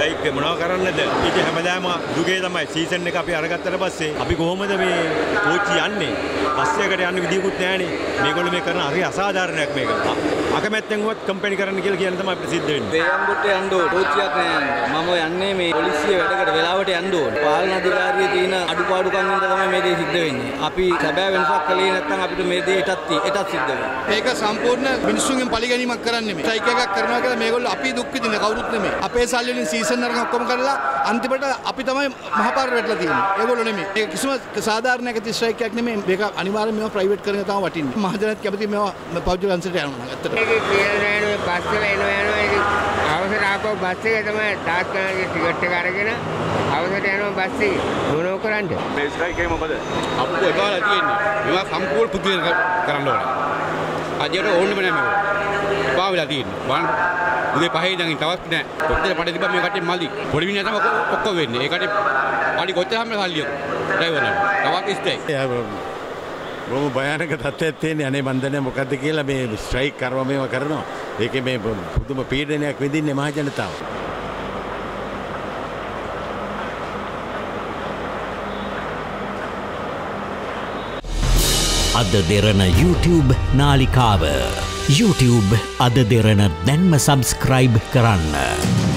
Strike මොනවා කරන්නද? ඉතින් හැමදාම දුගේ තමයි සීසන් එක අපි අරගත්තට පස්සේ අපි කොහොමද මේ කෝච්චි යන්නේ? බස් එකකට යන්න විදියකුත් නැහැනේ. මේගොල්ලෝ මේ කරන හරි අසාධාරණයක් මේක. අකමැත්තෙන් වත් කම්පැනි කරන්න කියලා කියන තමයි අපිට සිද්ධ වෙන්නේ. වේයම්බුට යන්න ඕන. කෝච්චියක් නෑ. මම යන්නේ මේ පොලිසිය වැඩකට වෙලාවට යන්න ඕන. පාලන අධිකාරියේ තියෙන අඩුපාඩුකම් හින්දා තමයි මේ දේ සිද්ධ වෙන්නේ. අපි සැබෑ වෙනසක් කළේ නැත්නම් අපිට මේ දේ එටත් සිද්ධ වෙනවා. මේක සම්පූර්ණ මිනිස්සුන්ගෙන් පරිගැනීමක් කරන්නේ මේ. ස්ට්‍රයික් එකක් කරනවා කියලා මේගොල්ලෝ අපි දුක් විඳින කවුරුත් නෙමෙයි. අපේ සල්ලි වලින් සීසන් අරගෙන ඔක්කොම කරලා අන්තිමට අපි තමයි මහපාර වැටලා තියෙන්නේ. ඒගොල්ලෝ නෙමෙයි. මේක කිසිම සාධාරණයක් ඇති ස්ට්‍රයික් එකක් නෙමෙයි. මේක අනිවාර්යයෙන් මේවා ප්‍රයිවට් කරගෙන තමයි වටින්නේ. මහජනත් කැමති මේවා පෞද්ගලික අංශයට යනවා ඇත්තට. මේක කියලා නෑ බස් වල එනවා ඒක අවසර ආපහු බස් එකේ තමයි තාත්කාලික ටිකට් එක අරගෙන අවසර යනවා බස් එකේ මොනෝ කරන්නේ මේ ස්ට්‍රයික් එක මොකද? අප්පු එකවල තියෙන්නේ. මේවා සම්පූර්ණ පුදුම කරන්න ඕනේ. අජයට ඕනෙම නෑ මේක. පාවිලා තියෙන්නේ. බලන්න උදේ 5 ඉඳන් තවත් නෑ. කොච්චර පඩේ තිබ්බා මේ කට්ටිය මල්ලි. පොඩි මිනිහා තමයි ඔක්කොම වෙන්නේ. ඒ කට්ටිය අඩි කොච්චර හැම සල්ලියක්. ඩ්‍රයිවර්ලා. තවත් ස්ට්‍රයික්. බොහොම භයානක තත්ත්වයක් තියෙන්නේ. අනේ මන් දන්නේ මොකද්ද කියලා මේ ස්ට්‍රයික් කරනවා මේවා කරනවා. ඒකේ මේ පුදුම පීඩනයක් විඳින්නේ මහ ජනතාව. අද දෙරණ YouTube නාලිකාව YouTube අද දෙරණ දැන්ම සබස්ක්‍රයිබ් කරන්න.